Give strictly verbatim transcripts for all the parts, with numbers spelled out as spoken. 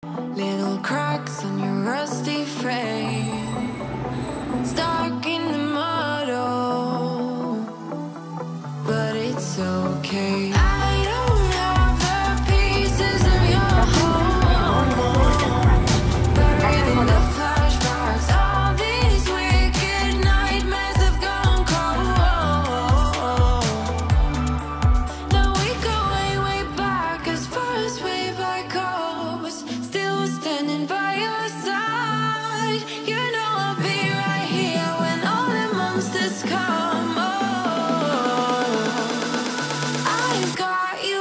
Little cracks on your rusty frame, stuck in the mud, oh, but it's okay. I don't have the pieces of your home, buried in the flashbacks. All these wicked nightmares have gone cold. Now we go way, way back, as far as way back goes. Still standing by your side. You know I'll be right here when all the monsters come. Oh, I've got you.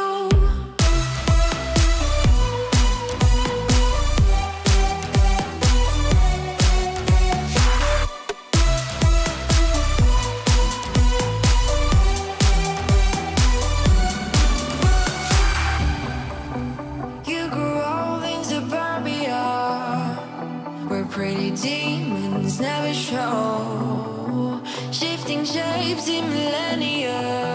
You grew old in suburbia, where pretty demons never show, shifting shapes in millennia.